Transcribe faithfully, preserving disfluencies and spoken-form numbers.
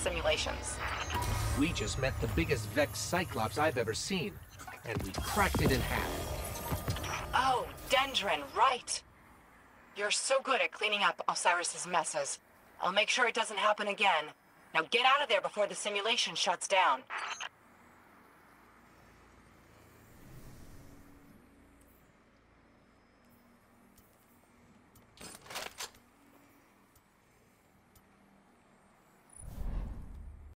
simulations. We just met the biggest Vex Cyclops I've ever seen, and we cracked it in half. Oh, Dendron, right. You're so good at cleaning up Osiris's messes. I'll make sure it doesn't happen again. Now get out of there before the simulation shuts down.